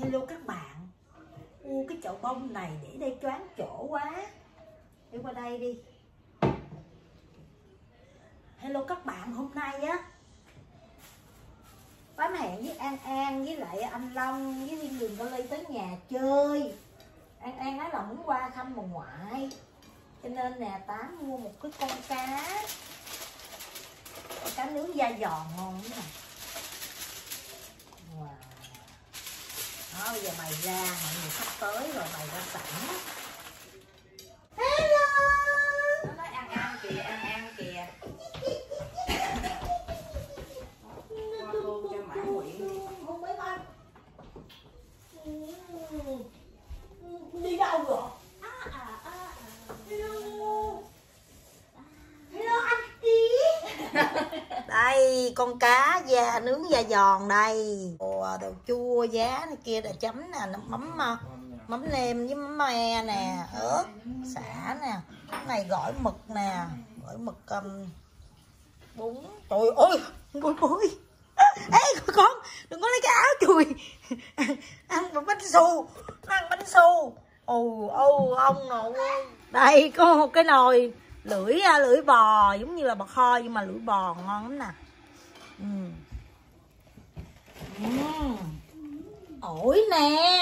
Hello các bạn. Cái chậu bông này để đây choáng chỗ quá. Đi qua đây đi. Hello các bạn, hôm nay á Tám hẹn với An với lại anh Long với Thiên Đường Valley tới nhà chơi. An nói là muốn qua thăm bà ngoại, cho nên nè Tám mua một cái con cá nướng da giòn ngon lắm nè. Wow. Đó, bây giờ bày ra, mọi người sắp tới rồi, bày ra sẵn. Hello. Nó nói ăn kìa, ăn kìa. Qua luôn cho Mã Nguyễn. Không biết anh. Đi đâu rồi? Hello anh tí. Đây con cá da nướng da giòn đây. Đồ chua giá này kia là chấm nè, mắm nêm với mắm me nè, ớt, xả nè. Cái này gỏi mực nè, gỏi mực bún. Trời ơi, ôi. Ê con, đừng có lấy cái áo chùi. Ăn bánh xù, ăn bánh xù. Ông nội. Đây có một cái nồi lưỡi bò, giống như là bò kho nhưng mà lưỡi bò ngon lắm nè. Ổi nè.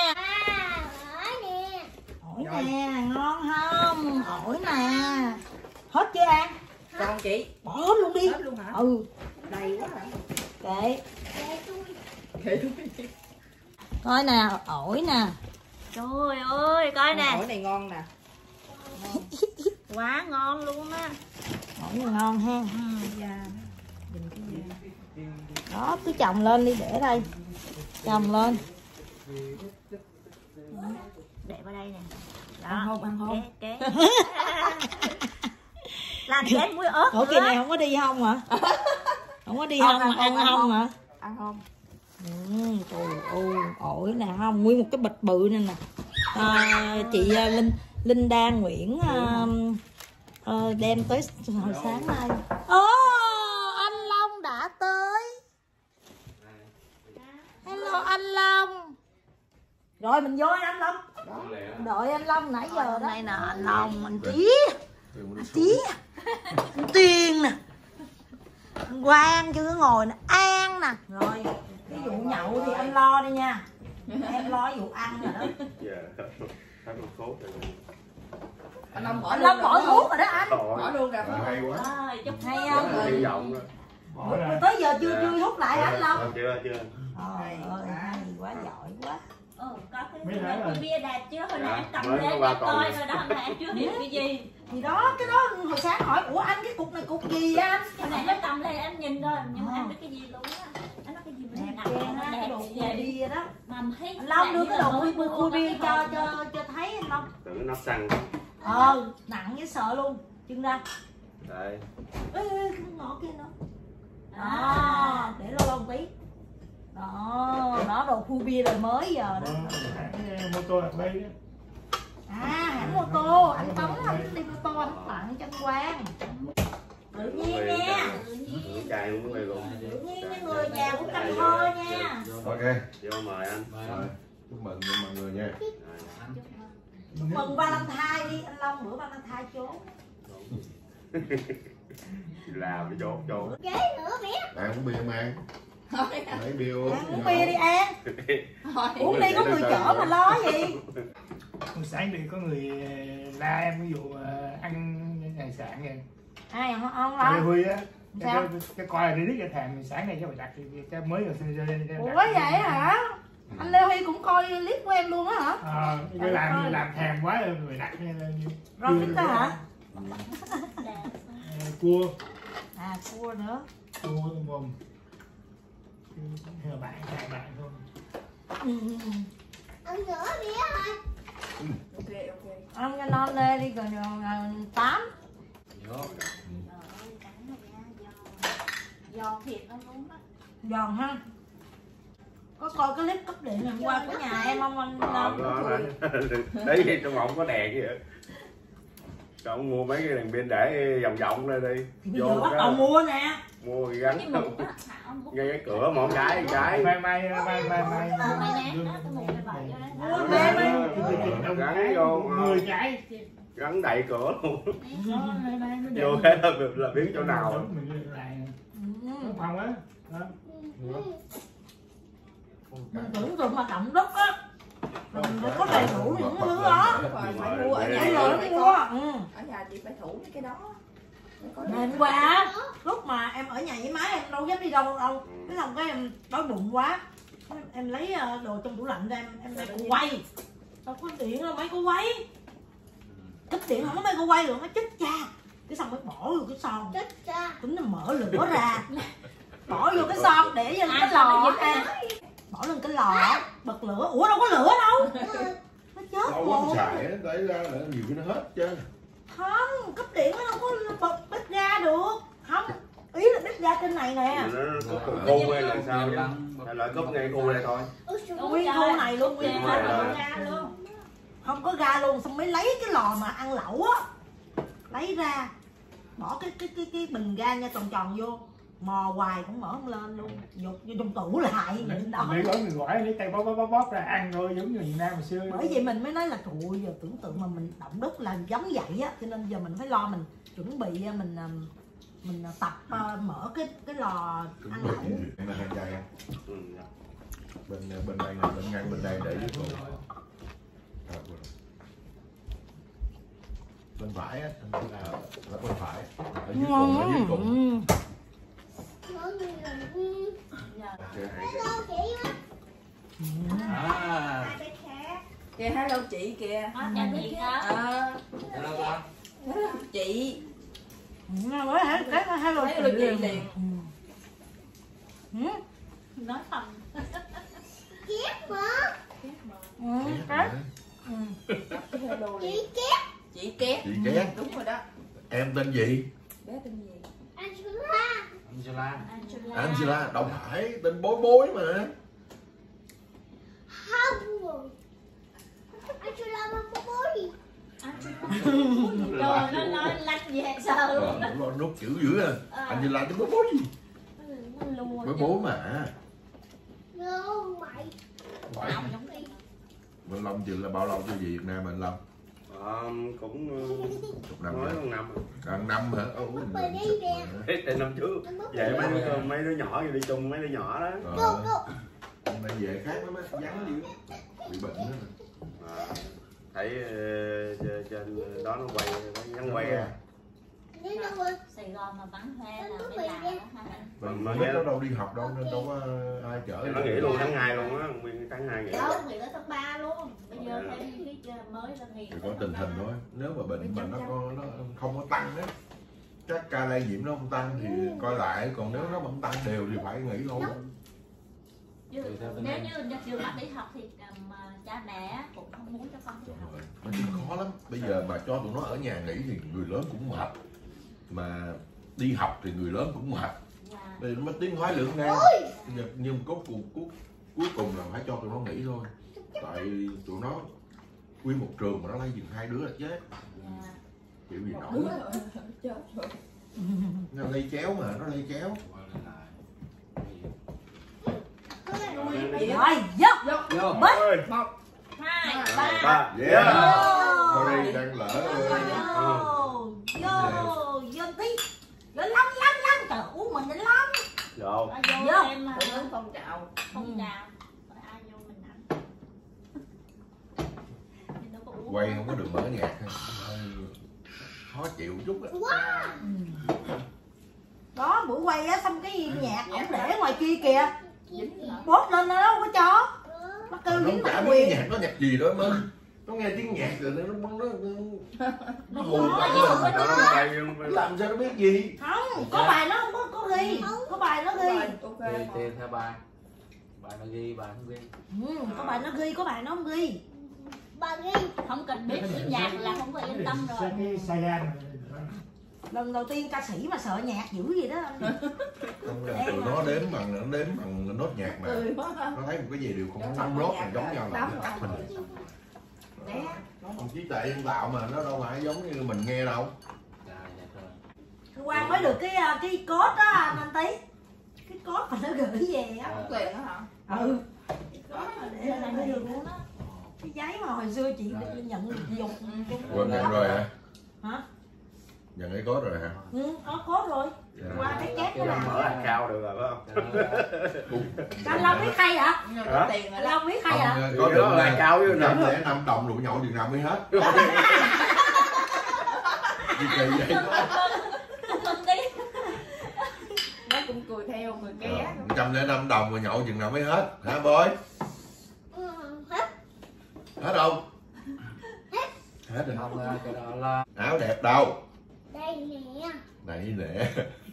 Ổi nè, ngon không? Ổi nè. Hết chưa An? Còn chị bỏ hết luôn đi. hết luôn hả? Đầy quá hả? Kệ. Coi nè, ổi nè. Trời ơi, coi nè. Ổi này ngon nè. Quá ngon luôn á. Ổi này ngon ha. Đó, cứ trồng lên đi, để đây. Trồng lên. Để vào đây nè. Đó. Ăn không? Kế. Làm chén muối ớt. Ủa kỳ này không có đi không hả? Không có đi không mà ăn không hả? Ăn không? Trời ơi, ổi nè không, nguyên một cái bịch bự nè nè. Chị Linh Đan Nguyễn đem tới hồi sáng nay. Anh Long đã tới. Hello anh Long. Rồi mình vô anh Long. Đợi anh Long nãy giờ đó. Đây nè anh Long, anh Trí, anh Tiên nè, anh Quang chưa ngồi nè, An nè. Rồi cái vụ nhậu thì anh lo đi nha. Em lo vụ ăn rồi đó. Anh Long bỏ thuốc rồi đó anh. Bỏ luôn rồi. Hay quá. Hay không? Hy vọng. Tới giờ chưa hút lại anh Long. Chưa. Trời ơi, hay quá, giỏi quá. Có cái bia đẹp chứ, hồi nãy anh cầm lên để coi rồi đó, hồi nãy anh chưa hiểu cái gì. Thì đó, cái đó hồi sáng hỏi, ủa anh cái cục này cục gì anh? Hồi nãy anh cầm lên anh nhìn rồi, nhưng mà anh biết cái gì luôn á. Anh nói cái gì mà Đẹp nặng ghê ha, cái đồ bia đó. mà thấy Anh Long đưa cái đồ khui bia cho thấy anh Long. Tưởng nó xăng. Nặng với sợ luôn. Chưng ra. Đây. Ê, ngõ kia nữa. Đó, để lâu tí. Đó, nó đồ khui bia đời mới giờ đó. Mô tô đặt đây đó. Hãng mô tô, anh Tống anh đi mô tô anh tặng cho anh Quang. Tự nhiên nha. Chai luôn cái này luôn. Tự nhiên với người già cũng cầm thôi nha. Ok. Vô mời anh. Rồi. Chúc mừng mọi người nha. Mừng Valentine đi, anh Long bữa Valentine trốn. Làm cái chốt. Ghế nữa biết. Bạn uống bia mà. Lấy bia uống. Uống bia đi An. Uống đi có người chở mà lo gì. Hồi sáng thì có người la em ví dụ ăn hải sản kìa. Ai không Cái lo. Huy á. Cái coi là đi rất là thèm, sáng nay cho mày đặt cái mới rồi xin lên. Ủa vậy hả? Anh Lê Huy cũng coi clip của em luôn á hả? Cái làm thèm quá rồi người đặt lên. Rồi thích ta hả? Cua. Cua nữa. Cua mồm. Bạn thôi. Ăn nữa đi thôi. Ok. Ăn cho non lê đi rồi 8. giòn thịt nó đúng á. Giòn ha. Có coi cái clip cấp điện hôm qua của nhà em không anh? Đấy trong phòng có đèn kìa. Cậu mua mấy cái đèn pin để vòng lên đi. Thì bây giờ bắt đầu mua nè. Mua thì gắn ngay cái cửa một cái. Mai Mai nè, nó cái mùng này vậy. gắn vô 10 cái. gắn đậy cửa luôn. Vô Vô cái là biết chỗ nào. Mình lại phòng á. Mình tưởng tượng mà động đất á mình có đầy đủ những thứ đó. Phải mua ở nhà. Phải rồi Phải mua. có. Ở nhà chị phải thủ mấy cái đó. Hôm qua lúc mà em ở nhà với má em đâu dám đi đâu đâu, cái xong cái em đói bụng quá, em lấy đồ trong tủ lạnh ra em lấy cô quay, đâu có điện đâu mấy cô quay, kích điện không có mấy cô quay rồi nó chết cha, cái xong mới bỏ vô cái son, tính nó mở lửa ra, bỏ vô cái son để lên cái lò ăn, bỏ lên cái lò bật lửa, ủa đâu có lửa đâu, nó chết đâu rồi. có xài á, tới ra là nhiều cái nó hết chứ. Không, cấp điện nó đâu có bật bếp ga được. Không, ý là bếp ga trên này nè. Nó khu hay là sao chứ? Hay là cúp ngay khu này thôi. Nguyên khu này luôn, nguyên khu Đúng này rồi. ga luôn. Không có ga luôn, xong mới lấy cái lò mà ăn lẩu á. Lấy ra, bỏ cái bình ga nha tròn tròn vô. Mò hoài cũng mở không lên luôn, dục vô trong tủ lại nhịn đó. Mình gói mình gỏi lấy tay bóp ra ăn thôi, giống như miền Nam hồi xưa. Bởi vậy mình mới nói là trời ơi, giờ tưởng tượng mà mình động đất là giống vậy á, cho nên giờ mình phải lo mình chuẩn bị mình tập mở cái lò ăn lẩu. Cái này ăn chay á. Ừ. Bên đây nè, bên ngăn bên đây để dưới cùng. Bên phải á, là bên phải. Ở dưới cùng, ở dưới cùng. Kìa hello chị kìa. Chào chị đó. Chị. Mới hello Hello chị liền. Nói thầm. Hello liền. Chị Két. Chị Két. Đúng rồi đó. Em tên gì? Bé tên gì? Angela. Angela, đâu phải, tên bối bối mà. Trời nó nói lách dễ sợ luôn. Nó nút chữ dữ à. Angela tên bối bối gì? Bối bối mà. Phải. Bên Long chừng là bao lâu cho về Việt Nam mình Long? Cũng Chục năm nói rồi. một năm. Gần năm hả? Hết từ năm trước. Về mấy đứa nhỏ đi chung mấy đứa nhỏ đó. Hôm nay về khác lắm á, vắng dữ. Bị bệnh đó. Thấy trên đó nó quay, nó nhắn quay ra. Sài Gòn mà vắng hoe là mới lạ đó ha. Mà biết nó đâu đi học đâu nên đâu có ai chở. Nó nghỉ luôn tháng 2 luôn á, nguyên tháng 2 nghỉ. Đâu, nghỉ tới tháng 3 luôn. Bây giờ thêm cái mới là nghỉ. Thì có tình hình thôi. Nếu mà bệnh mà nó không có tăng á, các ca lây nhiễm nó không tăng thì coi lại, còn nếu nó vẫn tăng đều thì phải nghỉ luôn. Nếu như chưa bắt đi học thì cha mẹ cũng không muốn cho con đi học. Nó cũng khó lắm. Bây giờ mà cho tụi nó ở nhà nghỉ thì người lớn cũng mệt. Mà đi học thì người lớn cũng mệt. Bây giờ nó tiến thoái lưỡng nan. Nhưng cuối cùng là phải cho tụi nó nghỉ thôi. Tại tụi nó nguyên một trường mà nó lấy chừng 2 đứa là chết. Kiểu gì nổi. Nó lây chéo mà, nó lây chéo. Rồi, vô. Bích. 1, 2, 3. Yeah. Sorry, đang lỡ. Vô tí. Lắm. Trời uống mình nhanh lắm. Vô. Vô em hưởng ứng phong trào. phong trào. Ai vô mình ăn. Quay không có được mở nhạc ha. Khó chịu chút á. Đó, buổi quay á, xong cái nhạc ổng để ngoài kia kìa. Bóp lên nó đâu có cho. Nó kêu Nó dính chả bản biết quyền. nhạc, nó nhạc gì đó Minh. Nó nghe tiếng nhạc rồi nó hù Nó làm sao nó biết gì. Không, có bài nó không có ghi. Có bài nó ghi. Ghi tiền theo bài. Bài nó ghi, bài không ghi. Có bài nó ghi, có bài nó không ghi. Không cần biết cái nhạc là không có yên tâm rồi. Cái Sài Gòn. Lần đầu tiên ca sĩ mà sợ nhạc dữ gì đó. Tụi nó đếm bằng nốt nhạc mà. Nó thấy một cái gì đều không 5 nốt là giống nhau là còn trí tuệ nhân tạo mà nó đâu phải giống như mình nghe đâu. Hôm qua mới được cái code đó anh Tí. Cái code mà nó gửi về á. Tiền đó hả? Ừ. Cái code mà để lại mới được luôn á. Cái giấy mà hồi xưa chị nhận được dùng Quên nhận rồi hả? Hả? Nhận cái code rồi hả? Ừ, có cốt rồi. Dạ. Qua cái chép Bây đó giờ mở là. account được rồi phải không? Anh Long biết hay hả? Có tiền rồi Anh đó. Long biết hay hả? Ông Có có được được là cao với nữa. 505 đồng rượu nhậu Việt Nam mới hết. Gì kỳ vậy? Nó cũng cười theo người ké. 105 đồng mà nhậu chừng nào mới hết hả boy? Hết không? Hết rồi. Không, cái đó là Áo đẹp đâu? Đây nè. Này nè.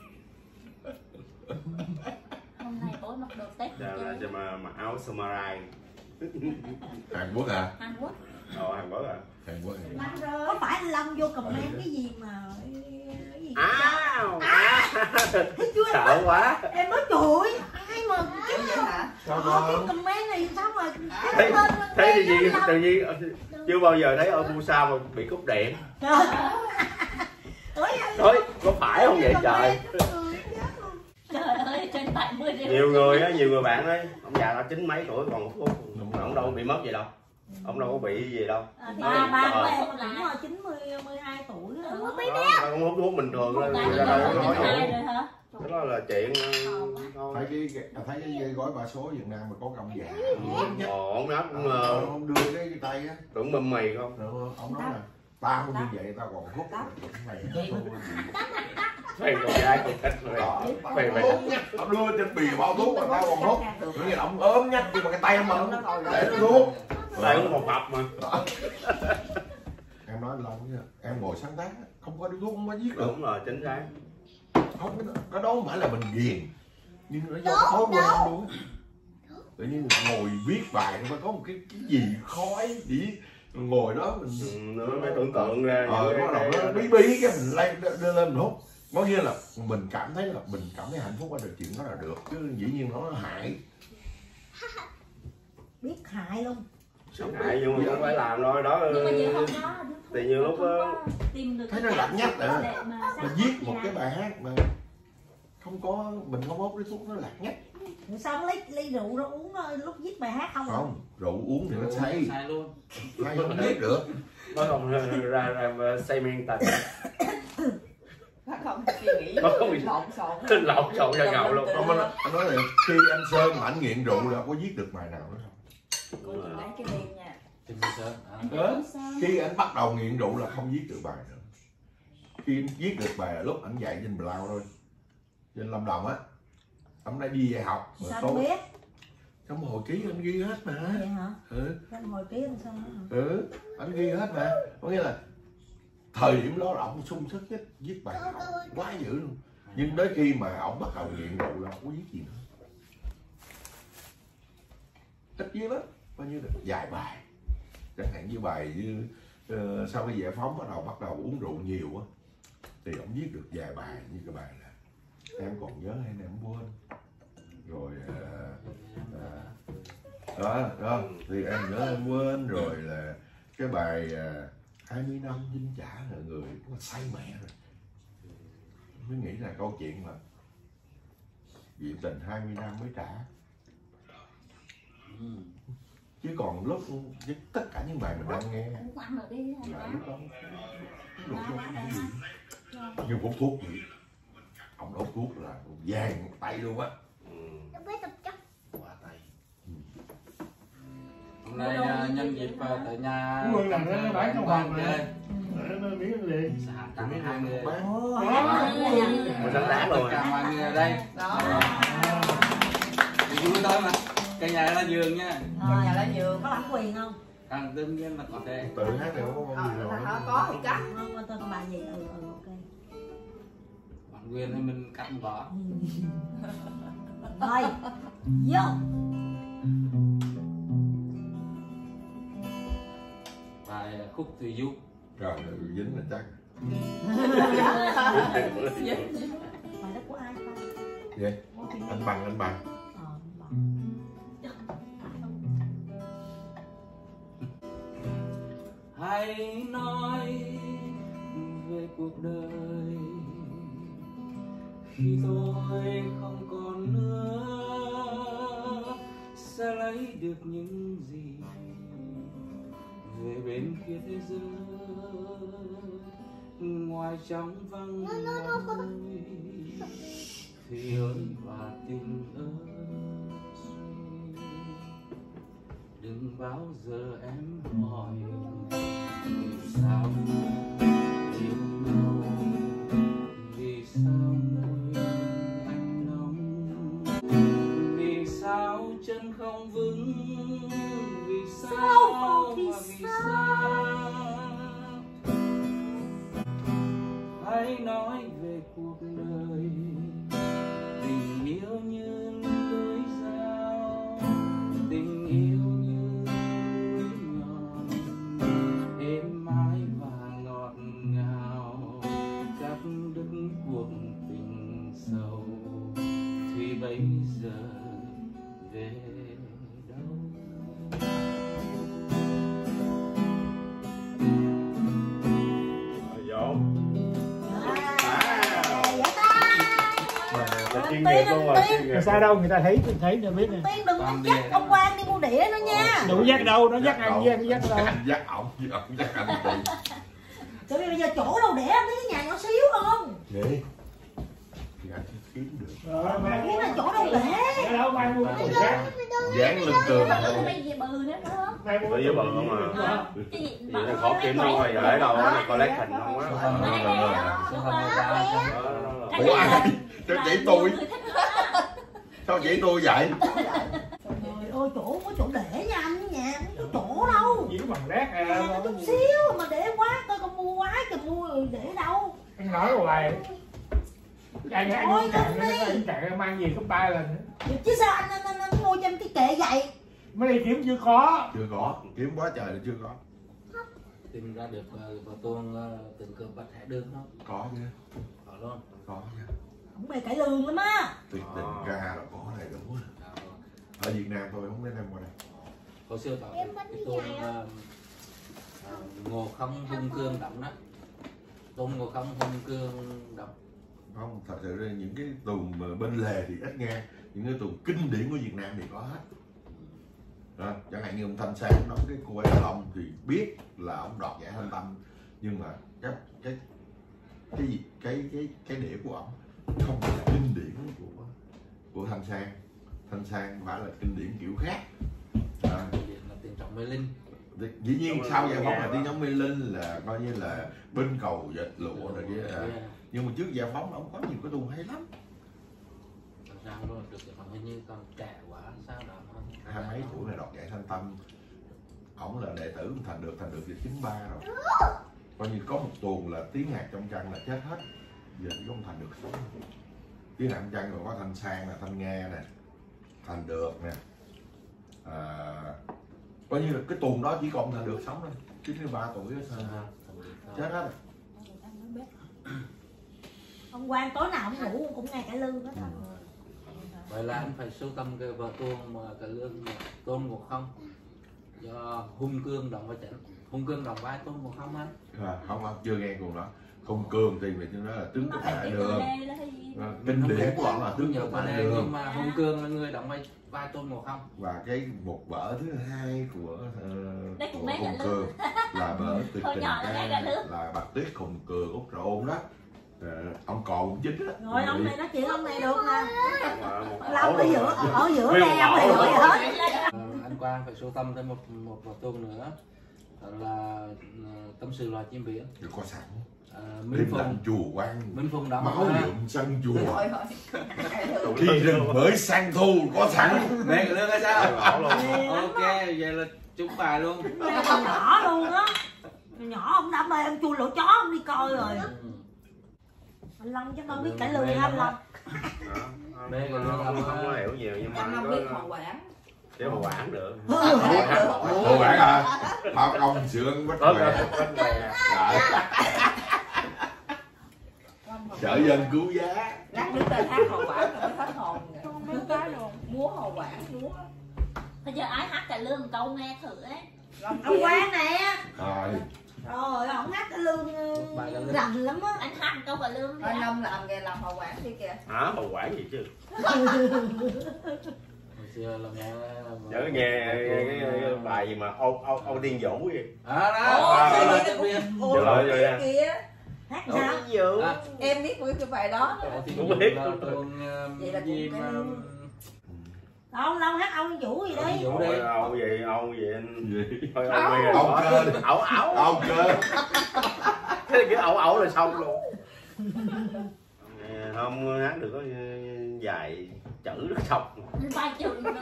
Hôm nay tối mặc đồ Tết Giờ là cho mà mặc áo samurai. Hàn Quốc à? Hàn Quốc. Hàn Quốc à? Hàn Quốc à? Có phải anh Long vô comment cái gì mà cái gì? Thấy chưa? Sợ quá. Em nói trời ơi, ai mà Vậy hả? Sao cái con? comment này sao mà Thấy tự nhiên chưa bao giờ thấy ở Busan mà bị cúp điện. Thôi có phải không vậy trời? Trời ơi, trên 70 triệu. Nhiều người bạn ấy, ông già đã 90 mấy tuổi còn hút thuốc, ông đâu bị mất gì đâu, ông đâu có bị gì đâu. ba của em cũng là 92 tuổi rồi. Ông hút thuốc bình thường thôi, người ta đâu có nói gì. Đó là chuyện thôi. Thấy cái gói ba số Việt Nam mà có công già. Ông nói cũng Ông đưa cái tay á. tưởng mâm mì không? Ông nói là tao như vậy tao còn hút. Mày còn gái còn thích mày. Ông đưa trên bì bao thuốc mà tao còn hút. Nghĩa là ông ốm nhách nhưng mà cái tay ông mà để nó thuốc. Tại cũng một hộp mà. Em nói lâu nha, em ngồi sáng tác không có điếu thuốc không có giết được. Đúng rồi, chính xác. Không, cái đó không phải là mình ghiền, nhưng nó do thói quen luôn. Tự nhiên ngồi viết bài nó phải có một cái gì khói chỉ ngồi đó mình nó mới tưởng tượng ra. nó bí cái mình đưa lên mình hút. Có nghĩa là mình cảm thấy hạnh phúc ở đời chuyện đó là được, chứ dĩ nhiên nó hại. Biết hại luôn. Hại nhưng mà vẫn phải làm thôi đó. Nhưng mà nhiều hôm đó thì nhiều lúc tìm được thấy nó lạnh nhách rồi. Mình viết một cái bài bài hát mà không có mình không hút cái thuốc nó lạc nhách. Sao ly rượu ra uống lúc viết bài hát không? Không, rượu uống thì nó say. sai luôn. Say không biết được. nó không ra say men tật. Nó không suy nghĩ. Nó không bị lộn xộn. Lộn xộn ra gạo luôn. Anh nói là khi anh Sơn mà anh nghiện rượu là có viết được bài nào nữa không? Cô chị lấy cái đêm nha. Trình Sơn. Khi anh bắt đầu nghiện rượu là không viết được bài nữa. Khi anh viết được bài là lúc anh dạy trên Blau thôi, trên Lâm Đồng á, ông đã đi dạy học. Sao anh biết? Trong hồi ký anh ghi hết mà. Vậy hả? Trong hồi ký anh sao hả? Anh ghi hết mà. Có nghĩa là thời điểm đó là ông sung sức nhất viết bài học quá dữ luôn. Nhưng đến khi mà ông bắt đầu nghiện rượu là không có viết gì nữa. Ít viết lắm, bao nhiêu được vài bài. Chẳng hạn như bài như sau khi giải phóng bắt đầu uống rượu nhiều á, thì ông viết được vài bài như cái bài là em còn nhớ hay em quên, rồi đó thì em nhớ em quên, rồi là cái bài 20 năm dinh trả là người nó say mẹ rồi. Mới nghĩ là câu chuyện mà chuyện tình 20 năm mới trả. Chứ còn lúc tất cả những bài mình đang nghe là lúc đó lúc đó không có gì. Nhưng hút thuốc gì ông hút thuốc là vàng tay luôn á. Qua tay. Hôm nay nhân dịp tại nhà Người làm nó bán trong hàng chơi. nó biết liền. Tặng hai người. Mình sáng tác luôn Cả mọi người ở đây. Đó. Vui thôi mà. Cái nhà là giường nha. Nhà lá giường. Có bản quyền không? Đương nhiên là có thể. Tự hát đều có con gì rồi. Có thì cắt. Không, tôi có bài gì? Ok. Bản quyền thì mình cắt bỏ. Rồi, vô. Bài khúc Thùy Du. Trời ơi, dính là chắc. Bài đó của ai không? Vậy? Anh bằng. Bằng. Hãy nói về cuộc đời khi tôi không còn nữa, sẽ lấy được những gì bên kia thế giới ngoài trắng vắng mỏi thì ơn và tình ơi đừng bao giờ em hỏi vì sao yêu nhau, vì sao môi anh nóng, vì sao chân không vững, vì sao và vì sao. Hãy nói về cuộc đời, tình yêu như lưới dao, tình yêu như núi non, êm ái và ngọt ngào, cắt đứt cuộc tình sầu thì bây giờ về đâu. Chuyên nghiệp luôn rồi, chuyên nghiệp. Sao đâu người ta thấy người biết nè. Tiên đừng có dắt ông Quang đi mua đĩa nữa nha. Đủ dắt đâu, nó dắt anh với anh dắt đâu. Anh dắt ổng dắt anh đi. Trời ơi, bây giờ chỗ đâu để anh thấy cái nhà nhỏ xíu không? Vậy thì anh sẽ kiếm được. Cái là chỗ đâu để. Đâu mang mua cái khác. Dán lên tường thôi. Bây giờ bự nữa không? Bự với bự không à. Cái gì Vậy là khó kiếm đâu rồi, để đâu nó coi lấy hình không á. Ủa ai? Sao chỉ tôi? Sao chỉ tôi vậy? Trời ơi, chỗ có chỗ để nha anh, nhà không có chỗ đâu. Chỉ có bằng lát Nhà có chút xíu mà để quá, coi con mua quá trời mua rồi để đâu. anh nói hoài. Anh uống cạn, anh cạn mang gì có 3 lần. Chứ sao anh mua cho em cái kệ vậy? Mới đi kiếm chưa có. Chưa có, kiếm quá trời là chưa có. Tìm ra được bà Tuôn tình cờ bạch hải đường không? Có chứ. Có luôn. Có chứ. Không bề cải lương lắm á. Tuyệt tình ca là có này đủ. Ở Việt Nam thôi không đến em qua đây. Hồi xưa bảo cái Tuôn Ngô Không Hung Cương đậm đó. Tuôn Ngô Không Hung Cương đậm. Không, thật sự ra những cái tuồng mà bên lề thì ít nghe. Những cái tuồng kinh điển của Việt Nam thì có hết. Đó, chẳng hạn như ông Thanh Sang đóng cái cô ấy Long thì biết là ông đoạt giải Thanh Tâm, nhưng mà cái đĩa của ông không phải là kinh điển của Thanh Sang. Thanh Sang phải là kinh điển kiểu khác. Là Tiền Trọng Mê Linh. Dĩ nhiên sau giải phóng là Tiên Trọng Mê Linh là coi như là bên cầu dệt lụa rồi kia. Nhưng mà trước giải phóng ông có nhiều cái tuồng hay lắm. Thanh Sang luôn được giải phóng hình như còn trẻ quá sao đó. Hai mấy tuổi này đoạt giải Thanh Tâm. Ổng là đệ tử Thành được thì 93 rồi. Coi như có một tuồng là Tiếng Hạt Trong Trăng là chết hết. Giờ chỉ có Thành được sống. Tiếng Hạt Trong Trăng rồi có Thanh Sang nè, Thanh Nghe nè, Thành Được nè. Coi như là cái tuồng đó chỉ còn Thành Được sống thôi. 93 tuổi đó, chết hết rồi. Ông Quang tối nào ông ngủ cũng nghe cải lương hết thôi. Vậy là anh phải sưu tầm cái vở tuồng mà cái lương Tôn Ngộ Không do Hung Cương đồng vai chỉnh. Hung Cương đồng vai Tôn Ngộ Không á. Không, chưa nghe cùng đó. Hung Cương thì mình nói là tướng Cục Đại Đường. Kinh điển của ông là tướng Cục Đại Đường. Nhưng mà Hung Cương là người đóng vai Tôn Ngộ Không. Và cái một vở thứ hai của Hung Cương là vở Tuyệt Tình Ca, là Bạch Tuyết Khùng Cường Út Rộn đó. Ông còn cũng chính đó. Rồi ông này nói chuyện ông này được nè. Long ở giữa đây ông này rồi hết. Anh Quang phải sưu tầm thêm một vở tuồng nữa là Tâm Sự Loài Chim Biển. Được có sẵn. Minh Phùng chùa Quan, Minh Phùng đóng máu nhuộm sân chùa. Thôi. Khi rừng mới sang thu có sẵn. Nghe cái lương hay sao? Ok, vậy là trúng bài luôn. Nhỏ luôn á. Nhỏ ông đã mê ông chui lỗ chó ông đi coi rồi. Anh Long chắc đâu biết cải lương anh Long. Mê cái lương không có hiểu nhiều nhưng mà Anh không biết Hồ Quảng. Chứ Hồ Quảng được. Hồ Quảng à? Bao công sướng bất què. Chợ dân cứu giá. Lát nữa ta hát Hồ Quảng rồi mới hết hồn. Múa cái luôn. Múa Hồ Quảng, múa. Bây giờ ai hát cải lương câu nghe thử ấy. Ông Quang nè. Rồi. Rồi ổng hát cải lương rành lắm á. Anh hát câu cải lương Anh Long làm nghề làm Hồ Quảng đi kìa. Hả? Hồ Quảng gì chứ? xưa là nghe nhớ nghe cái bài gì mà Âu Tiên Vũ gì. đó Rồi kia Hát Âu sao? Tiên Vũ. em biết cái bài đó. Cũng biết. Vậy là gì cũng mà Đâu lâu hát Âu Vũ gì đấy. Vũ đây. Âu gì anh. Thôi Âu cơ. Âu cơ. Cái kiểu ẩu là xong luôn. Không hát được có vài chữ rất xong. Ba chữ nữa.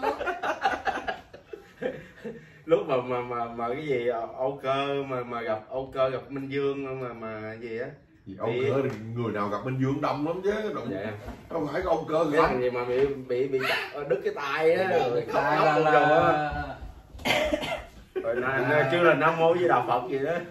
Lúc mà cái gì Âu Cơ mà gặp Âu Cơ gặp Minh Dương mà gì á. Âu cơ thì người nào gặp Minh Dương đông lắm chứ. Vậy. Không phải Âu cơ Cái không. thằng gì mà bị chặt đứt cái tay á, rồi khóc Tai khóc là vô á. Rồi chưa là Nam Mô Di Đà Phật gì đó.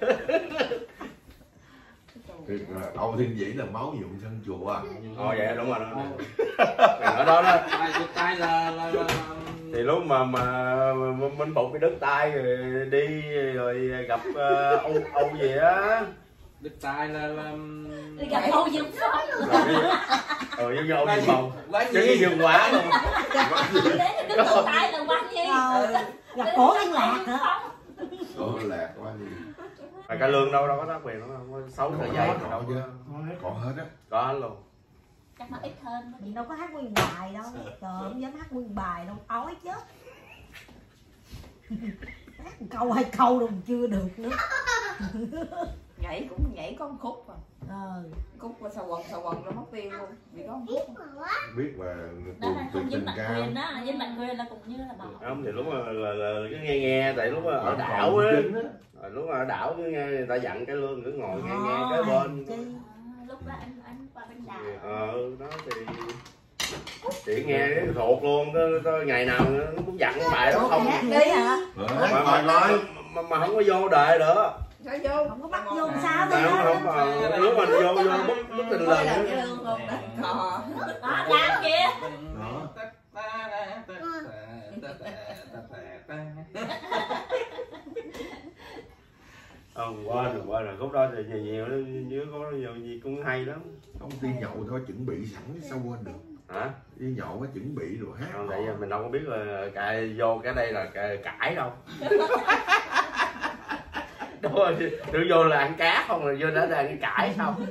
Thì Âu Thiên Vĩ là máu nhuộm sân chùa. Vậy đúng rồi đó. Ở đó đó. Tai là Thì lúc mà Minh Phục bị đứt tay rồi đi rồi gặp Âu gì á. đứt tai là Đi gặp Âu Dương Phong. Giống như Âu Dương Phong. Quá Giống như Dương Quá luôn. Đi đến đứt cổ tay là quan gì? Gặp Cổ Liên Lạc hả? Cổ Liên Lạc quá gì. Mà Cải Lương đâu có tác quyền, nó không có 6 sợi dây mà đâu chứ. Còn hết á. Có hết luôn. Chắc nó ít hơn. Chị đâu có hát nguyên bài đâu. Trời không dám hát nguyên bài đâu, ói chết. Hát một câu hai câu đâu mà chưa được nữa. Nhảy cũng nhảy có một khúc à. Khúc Khúc sao quần nó mất tiêu luôn. Vì có một khúc. Biết mà Đó là tuyệt không tình dính bạn ca. quyền đó, dính bạn quyền là cũng như là bảo. Không thì lúc là cứ nghe tại lúc ở đảo á. Lúc ở đảo cứ nghe người ta dặn Cải Lương cứ ngồi nghe cái bên. Lúc đó anh qua bên đảo. Đó thì chỉ nghe cái thuộc luôn, ngày nào nó cũng dặn bài đó không. hát đi hả? Mà không có vô đề nữa. Sao vô? Không có bắt vô sao thì Không lúc mà vô bất tình lần Đó, Làm kìa. quên rồi khúc đó thì nhiều nhớ có nhiều gì cũng hay lắm. Không đi nhậu thôi chuẩn bị sẵn sao quên được. Hả? Đi nhậu có chuẩn bị rồi hát. Không vậy mình đâu có biết là vô cái đây là cải đâu. Đúng rồi, được vô là ăn cá không rồi vô đó là ăn cải không.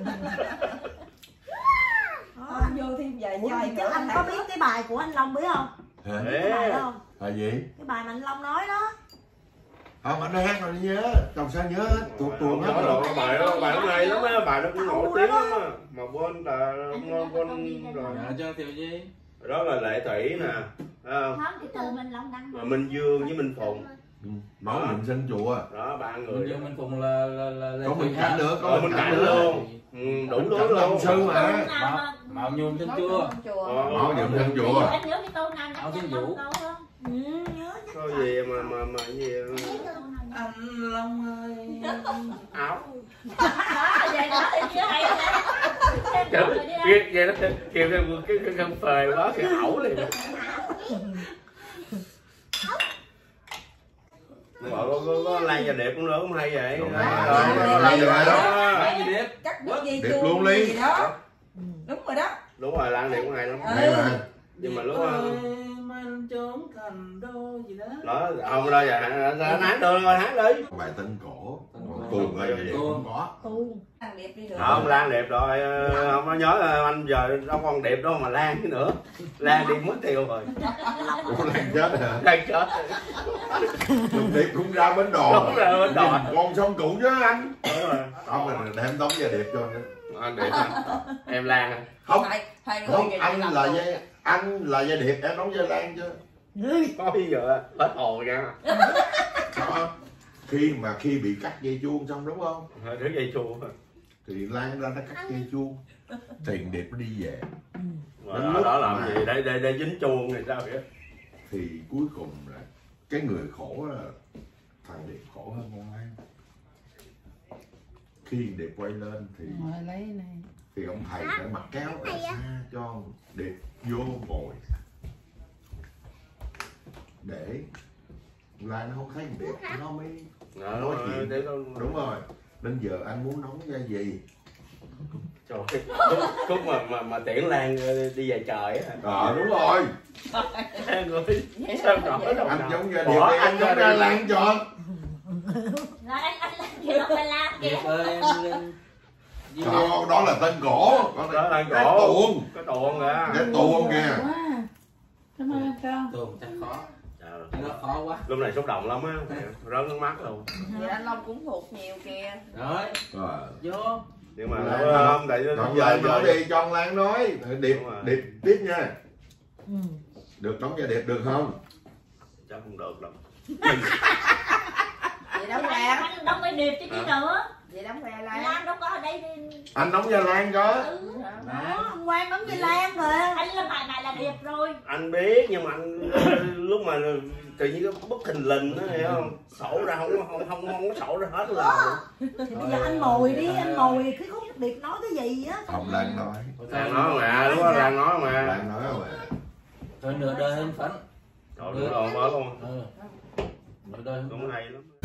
anh vô thêm vài chai Chứ nữa. anh có biết cái bài của anh Long biết không? Hả? Cái bài đó không? Là gì? Cái bài mà anh Long nói đó. Không, anh nói hát rồi nhớ. Còn sao nhớ hết. Tuột tuồng hết Đó rồi. là bài nó hay lắm á, bài nó cũng nổi tiếng lắm á. Mà quên rồi. cho Thiệu Nhi. Đó là Lệ Thủy nè. Không thì từ mình Long đăng Mà Minh Dương với Minh Phụng. Máu nhuộm sân chùa. Đó ba Mình người. vô mình cùng là Có Minh Cảnh nữa, Có có Minh Cảnh luôn. Đủ Minh thứ Cảnh luôn. Long Sư mà. Mạo nhuộm trên chua. Máu nhuộm sân chùa. Anh nhớ cái câu nào Âu Thiên Vũ. Nhớ chứ. Có gì mà gì Anh Long ơi. áo. Đó, vậy đó thì chưa hay Vậy đó kêu cái khăn phề quá thì ẩu liền. Có Lan và Điệp cũng nữa cũng hay vậy. Lan và Điệp. Cắt bước dây Điệp chuông luôn đi. gì đó. Đúng rồi đó. Đúng rồi, Lan Điệp cũng hay lắm. Hay mà. Nhưng mà lúc Anh trốn thành đô gì đó. đó không đâu giờ hát được rồi, hát đi. Bài tân cổ. Tuồng là vậy không có. Tu. Thằng Điệp đi được. Không, Lan Điệp rồi, không có nhớ là anh giờ đâu còn Điệp đâu mà Lan chứ nữa. Lan đi mất tiêu rồi. Ủa Lan chết hả? Lan chết. Điệp cũng ra bến đò. Đúng rồi, bến đò. Con sông cụ chứ anh. Đúng rồi. Không mình đem tống gia Điệp cho anh. Anh Điệp hả? Em Lan hả? Không. Hai người Không, vậy anh làm là luôn. anh là gia Điệp, em đóng gia Lan chứ. Có bây giờ hết hồn nha. Đó. Khi bị cắt dây chuông xong đúng không? Thứ dây chuông Thì Lan ra nó cắt dây chuông. Tiền Điệp nó đi về. đó làm gì để dính chuông thì sao vậy? Thì cuối cùng là cái người khổ là thằng Điệp khổ hơn con Lan. Khi Điệp quay lên thì ông thầy phải mặc cái áo cà sa cho Điệp vô ngồi để Lan nó không thấy Điệp nó mới nói chuyện. Đúng rồi, nên giờ anh muốn nấu ra gì? Trời ơi, khúc mà tiễn Lan đi về trời á. Đúng rồi. người sao nổi đâu Anh nào. giống ra Bỏ điệp đi, anh giống ra Lan cho. Rồi anh lên kìa, phải làm kìa. Điệp ơi em lên. Đó là tên cổ. Đó là cái cổ. tuồng. Cái tuồng kìa. Cái tuồng kìa. Cảm ơn con. Tuồng chắc khó. Trời, Nó khó quá. lúc này xúc động lắm á, rớt nước mắt luôn. Vậy anh Long cũng thuộc nhiều kìa. Rồi, Rồi. vô. Nhưng mà Lan không, tại Còn giờ Lan nói đi, cho Lan nói. Điệp, Đúng rồi. điệp tiếp nha. Ừ. Được đóng vai điệp được không? chắc không được đâu. Vậy đóng Anh ra. anh đâu phải điệp chứ gì nữa. Vậy đóng ra Lan. Lan đâu có ở đây thì... Anh đóng vai Lan cho. Ừ. Đó, ông Quang đóng với Lan mà. Anh là bài là điệp rồi. Anh biết nhưng mà anh lúc mà tự nhiên cái bất thình lình đó hiểu không, sổ ra không có sổ ra hết rồi. Thì bây giờ anh mồi đi, anh mồi cái khúc điệp nói cái gì á. Không Lan nói. Lan nói mà, lúc đó Lan nói mà. Lan nói mà. Rồi nửa đời hơn phấn. Trời đúng rồi mới luôn. Nửa đời hơn Cũng hay lắm.